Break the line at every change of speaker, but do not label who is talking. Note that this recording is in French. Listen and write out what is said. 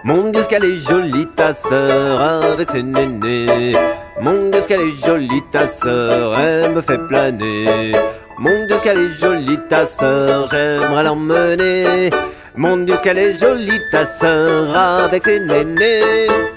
Mon Dieu, qu'elle est jolie ta sœur avec ses nénés. Mon Dieu, qu'elle est jolie ta sœur, elle me fait planer. Mon Dieu, qu'elle est jolie ta sœur, j'aimerais l'emmener. Mon Dieu, qu'elle est jolie ta sœur avec ses nénés.